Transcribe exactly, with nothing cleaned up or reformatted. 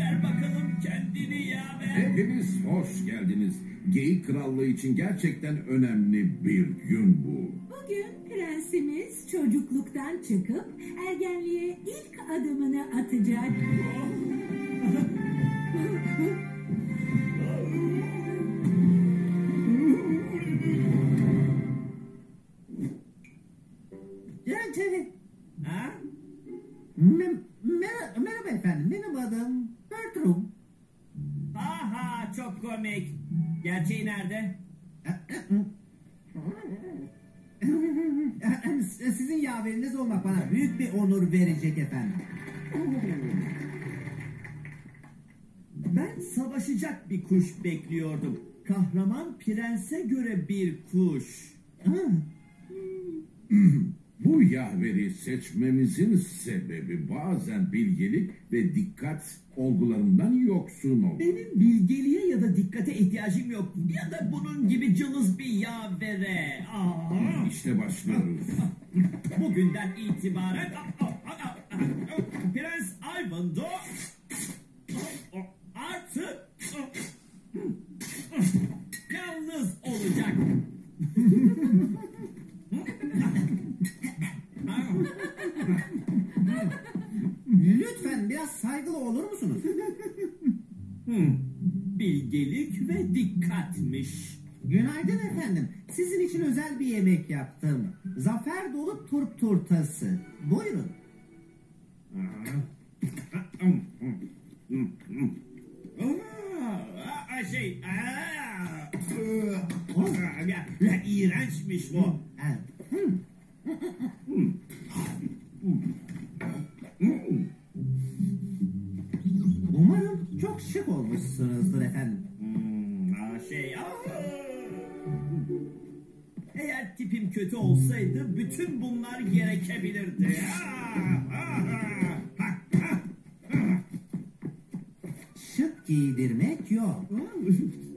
Göster bakalım kendini yaver. Hepiniz hoş geldiniz. Geyik Krallığı için gerçekten önemli bir gün bu. Bugün prensimiz çocukluktan çıkıp ergenliğe ilk adımını atacak. Çevir. Ha? Mer mer merhaba efendim. Benim adım Bertram. Aha, çok komik. Gerçeği nerede? Sizin yaveriniz olmak bana büyük bir onur verecek efendim. Ben savaşacak bir kuş bekliyordum. Kahraman prense göre bir kuş. Bu yaveri seçmemizin sebebi bazen bilgelik ve dikkat olgularından yoksun olur. Benim bilgeliğe ya da dikkate ihtiyacım yok. Ya da bunun gibi cılız bir yavere. Aa. İşte başlıyoruz. Bugünden itibaren Prens Ivan'da artık yalnız olacak. Lütfen biraz saygılı olur musunuz? Hmm. Bilgelik ve dikkatmiş. Günaydın efendim. Sizin için özel bir yemek yaptım. Zafer dolu turp turtası. Buyurun. Aa, şey, aa, ya, ya, iğrençmiş bu. Evet. Umarım çok şık olmuşsunuzdur efendim. Hmm, aa, şey, aa. Eğer tipim kötü olsaydı bütün bunlar gerekebilirdi. Aa, aa, Şık giydirmek yok. aa.